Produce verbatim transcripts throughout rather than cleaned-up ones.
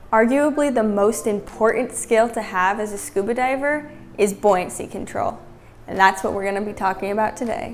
Arguably the most important skill to have as a scuba diver is buoyancy control. And that's what we're going to be talking about today.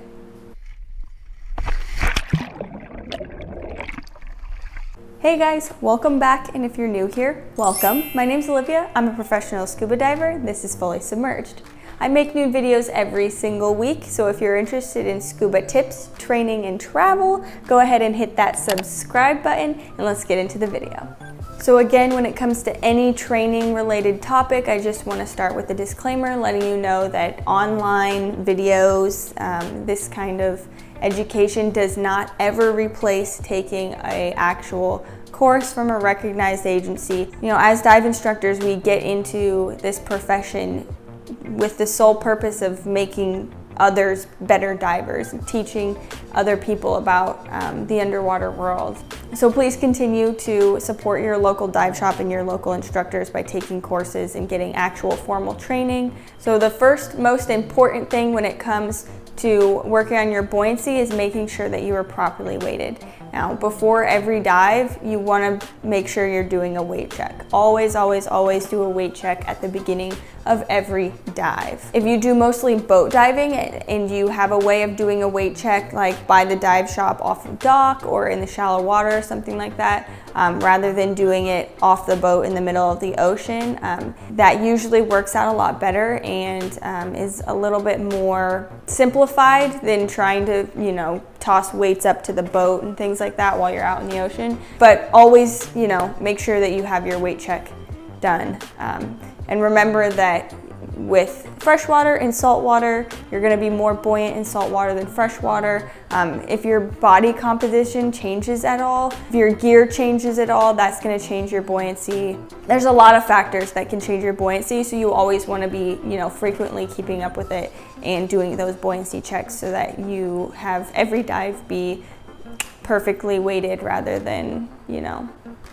Hey guys, welcome back, and if you're new here, welcome. My name's Olivia. I'm a professional scuba diver. This is Fully Submerged. I make new videos every single week, so if you're interested in scuba tips, training, and travel, go ahead and hit that subscribe button, and let's get into the video. So again, when it comes to any training related topic, I just want to start with a disclaimer letting you know that online videos, um, this kind of education does not ever replace taking an actual course from a recognized agency. You know, as dive instructors, we get into this profession with the sole purpose of making others better divers and teaching other people about um, the underwater world. So please continue to support your local dive shop and your local instructors by taking courses and getting actual formal training. So the first most important thing when it comes to working on your buoyancy is making sure that you are properly weighted. Now, before every dive, you want to make sure you're doing a weight check. Always, always, always do a weight check at the beginning of every dive. If you do mostly boat diving and you have a way of doing a weight check like by the dive shop off the dock or in the shallow water or something like that, um, rather than doing it off the boat in the middle of the ocean, um, that usually works out a lot better and um, is a little bit more simplified than trying to, you know, toss weights up to the boat and things like that while you're out in the ocean. But always, you know, make sure that you have your weight check done. Um, and remember that with freshwater and saltwater, you're going to be more buoyant in saltwater than freshwater. Um, if your body composition changes at all, if your gear changes at all, that's going to change your buoyancy. There's a lot of factors that can change your buoyancy, so you always want to be, you know, frequently keeping up with it and doing those buoyancy checks so that you have every dive be perfectly weighted rather than, you know,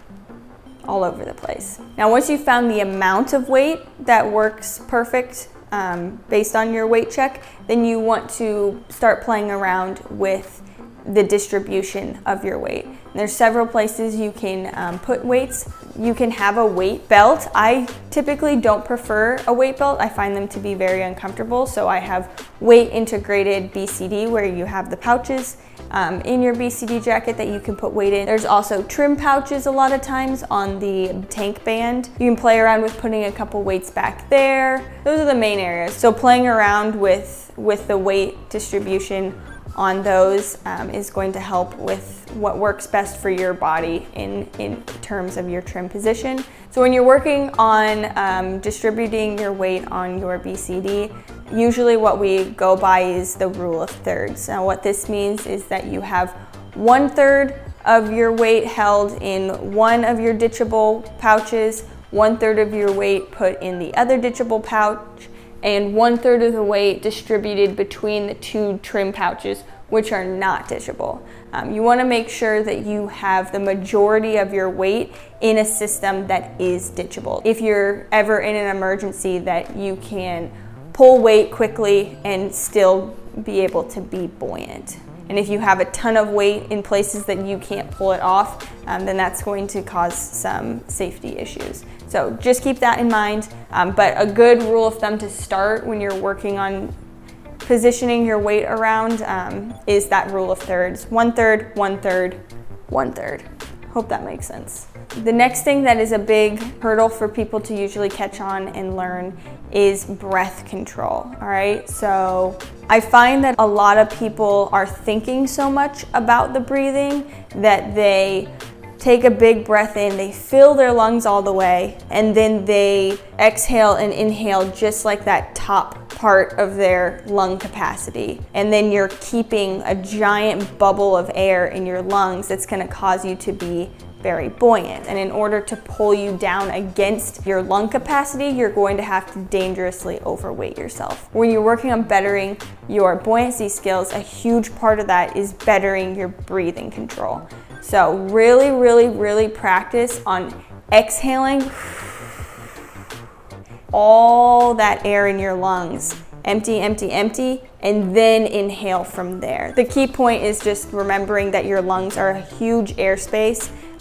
all over the place. Now, once you've found the amount of weight that works perfect um, based on your weight check, then you want to start playing around with the distribution of your weight. And there's several places you can um, put weights. You can have a weight belt. I typically don't prefer a weight belt. I find them to be very uncomfortable. So I have weight integrated B C D where you have the pouches um, in your B C D jacket that you can put weight in. There's also trim pouches a lot of times on the tank band. You can play around with putting a couple weights back there. Those are the main areas. So playing around with, with the weight distribution on those um, is going to help with what works best for your body in, in terms of your trim position. So when you're working on um, distributing your weight on your B C D, usually what we go by is the rule of thirds. Now what this means is that you have one third of your weight held in one of your ditchable pouches, one third of your weight put in the other ditchable pouch, and one third of the weight distributed between the two trim pouches, which are not ditchable. Um, you want to make sure that you have the majority of your weight in a system that is ditchable. If you're ever in an emergency, that you can pull weight quickly and still be able to be buoyant. And if you have a ton of weight in places that you can't pull it off, um, then that's going to cause some safety issues. So just keep that in mind. Um, but a good rule of thumb to start when you're working on positioning your weight around um, is that rule of thirds. One third, one third, one third. Hope that makes sense. The next thing that is a big hurdle for people to usually catch on and learn is breath control, all right? So I find that a lot of people are thinking so much about the breathing that they take a big breath in, they fill their lungs all the way, and then they exhale and inhale just like that top part of their lung capacity. And then you're keeping a giant bubble of air in your lungs that's gonna cause you to be very buoyant. And in order to pull you down against your lung capacity, you're going to have to dangerously overweight yourself. When you're working on bettering your buoyancy skills, a huge part of that is bettering your breathing control. So really, really, really practice on exhaling all that air in your lungs. Empty, empty, empty, and then inhale from there. The key point is just remembering that your lungs are a huge airspace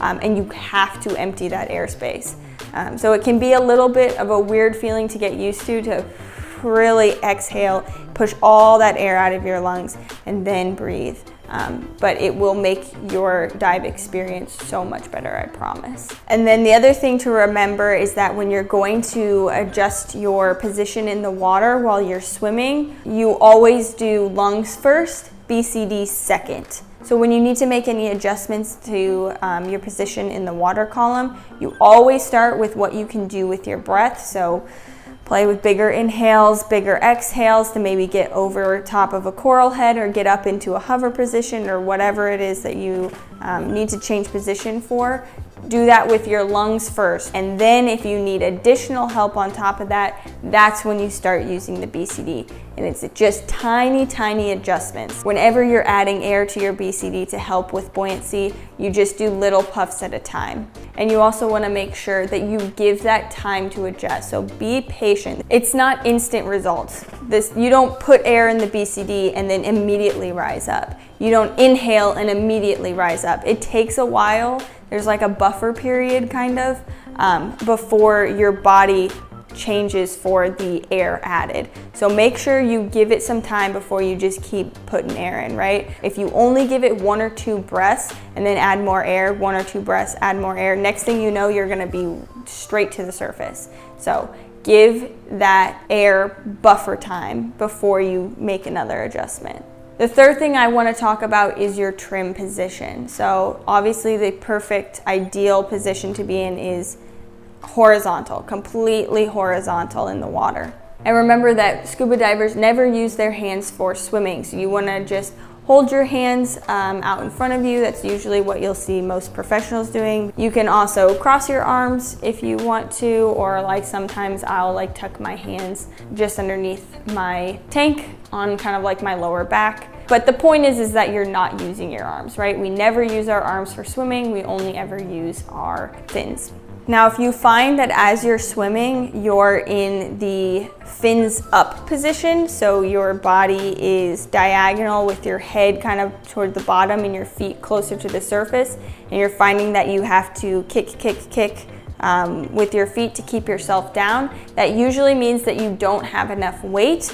um, and you have to empty that airspace. Um, so it can be a little bit of a weird feeling to get used to, to really exhale, push all that air out of your lungs, and then breathe. Um, but it will make your dive experience so much better, I promise. And then the other thing to remember is that when you're going to adjust your position in the water while you're swimming, you always do lungs first, B C D second. So when you need to make any adjustments to um, your position in the water column, you always start with what you can do with your breath. So play with bigger inhales, bigger exhales to maybe get over top of a coral head or get up into a hover position or whatever it is that you um, need to change position for. Do that with your lungs first. And then if you need additional help on top of that, that's when you start using the B C D. And it's just tiny, tiny adjustments. Whenever you're adding air to your B C D to help with buoyancy, you just do little puffs at a time. And you also want to make sure that you give that time to adjust. So be patient. It's not instant results. This, you don't put air in the B C D and then immediately rise up. You don't inhale and immediately rise up. It takes a while. There's like a buffer period kind of um, before your body changes for the air added. So make sure you give it some time before you just keep putting air in, right? If you only give it one or two breaths and then add more air, one or two breaths, add more air, next thing you know, you're gonna be straight to the surface. So give that air buffer time before you make another adjustment. The third thing I want to talk about is your trim position. So obviously the perfect ideal position to be in is horizontal, completely horizontal in the water. And remember that scuba divers never use their hands for swimming. So you want to just hold your hands um, out in front of you. That's usually what you'll see most professionals doing. You can also cross your arms if you want to, or like sometimes I'll like tuck my hands just underneath my tank on kind of like my lower back. But the point is, is that you're not using your arms, right? We never use our arms for swimming. We only ever use our fins. Now, if you find that as you're swimming, you're in the fins up position, so your body is diagonal with your head kind of toward the bottom and your feet closer to the surface, and you're finding that you have to kick, kick, kick um, with your feet to keep yourself down, that usually means that you don't have enough weight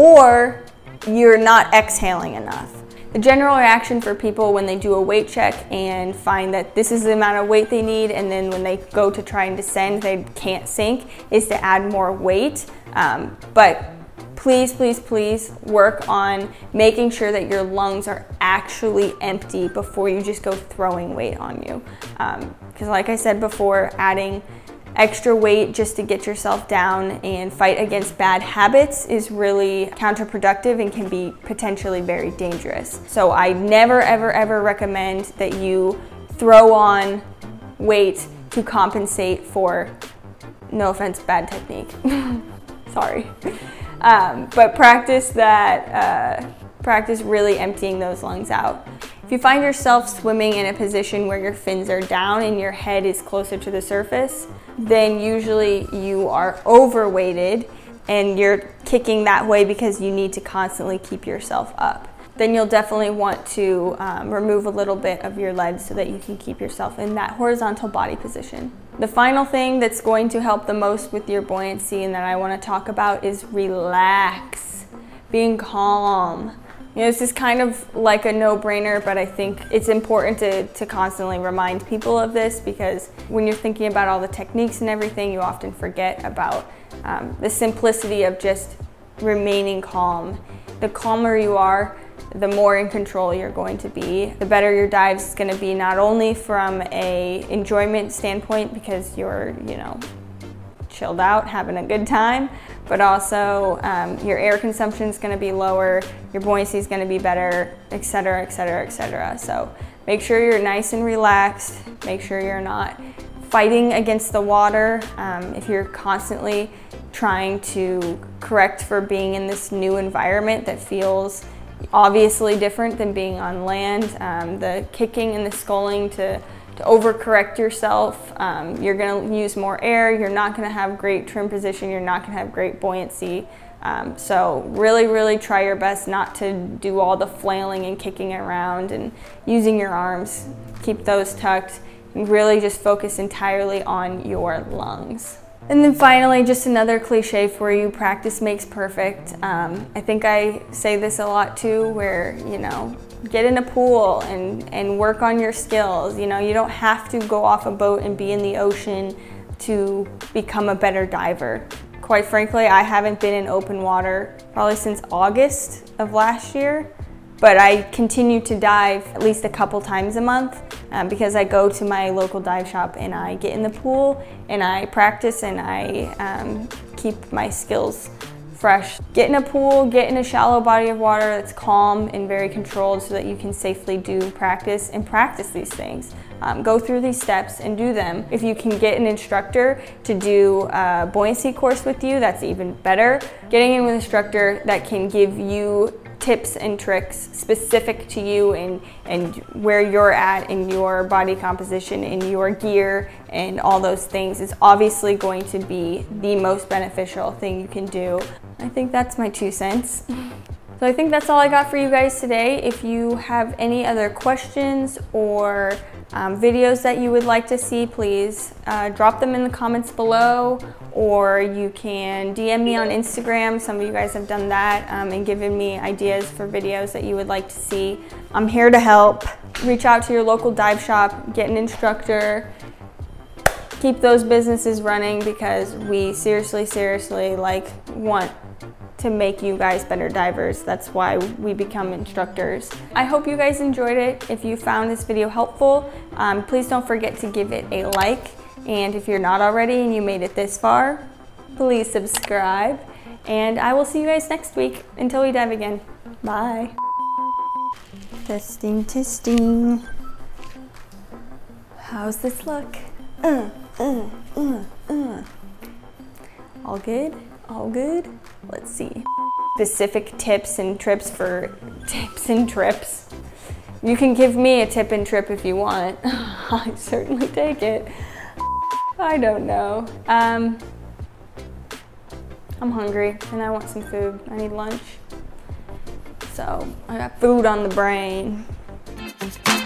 or you're not exhaling enough. The general reaction for people when they do a weight check and find that this is the amount of weight they need, and then when they go to try and descend, they can't sink, is to add more weight. Um, but please, please, please work on making sure that your lungs are actually empty before you just go throwing weight on you. Because um, like I said before, adding extra weight just to get yourself down and fight against bad habits is really counterproductive and can be potentially very dangerous. So I never, ever, ever recommend that you throw on weight to compensate for, no offense, bad technique. Sorry. Um, but practice that, uh, practice really emptying those lungs out. If you find yourself swimming in a position where your fins are down and your head is closer to the surface, then usually you are overweighted and you're kicking that way because you need to constantly keep yourself up. Then you'll definitely want to um, remove a little bit of your legs so that you can keep yourself in that horizontal body position. The final thing that's going to help the most with your buoyancy and that I want to talk about is relax, being calm. You know, this is kind of like a no-brainer, but I think it's important to, to constantly remind people of this, because when you're thinking about all the techniques and everything, you often forget about um, the simplicity of just remaining calm. The calmer you are, the more in control you're going to be. The better your dive is going to be, not only from a enjoyment standpoint because you're, you know, chilled out, having a good time, but also um, your air consumption is going to be lower, your buoyancy is going to be better, et cetera, et cetera, et cetera. So make sure you're nice and relaxed. Make sure you're not fighting against the water. Um, if you're constantly trying to correct for being in this new environment that feels obviously different than being on land, um, the kicking and the sculling to to overcorrect yourself, um, you're going to use more air, you're not going to have great trim position, you're not going to have great buoyancy. Um, so really, really try your best not to do all the flailing and kicking around and using your arms. Keep those tucked, and really just focus entirely on your lungs. And then finally, just another cliche for you, practice makes perfect. Um, I think I say this a lot too, where, you know, get in a pool and, and work on your skills. You know, you don't have to go off a boat and be in the ocean to become a better diver. Quite frankly, I haven't been in open water probably since August of last year, but I continue to dive at least a couple times a month um, because I go to my local dive shop and I get in the pool and I practice and I um, keep my skills fresh. Get in a pool, get in a shallow body of water that's calm and very controlled so that you can safely do practice and practice these things. Um, go through these steps and do them. If you can get an instructor to do a buoyancy course with you, that's even better. Getting in with an instructor that can give you tips and tricks specific to you and, and where you're at in your body composition, in your gear, and all those things is obviously going to be the most beneficial thing you can do. I think that's my two cents. So I think that's all I got for you guys today. If you have any other questions or um, videos that you would like to see, please uh, drop them in the comments below, or you can D M me on Instagram. Some of you guys have done that um, and given me ideas for videos that you would like to see. I'm here to help. Reach out to your local dive shop, get an instructor, keep those businesses running, because we seriously, seriously like want to make you guys better divers. That's why we become instructors. I hope you guys enjoyed it. If you found this video helpful, um, please don't forget to give it a like. And if you're not already and you made it this far, please subscribe. And I will see you guys next week until we dive again. Bye. Testing, testing. How's this look? Uh, uh, uh, uh. All good? All good? Let's see. Specific tips and trips for tips and trips. You can give me a tip and trip if you want. I'd certainly take it. I don't know. Um, I'm hungry and I want some food. I need lunch. So I got food on the brain.